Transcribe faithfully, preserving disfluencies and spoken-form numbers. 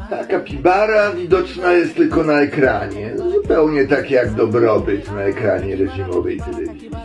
Ta kapibara widoczna jest tylko na ekranie. Zupełnie tak jak dobrobyt na ekranie reżimowej telewizji.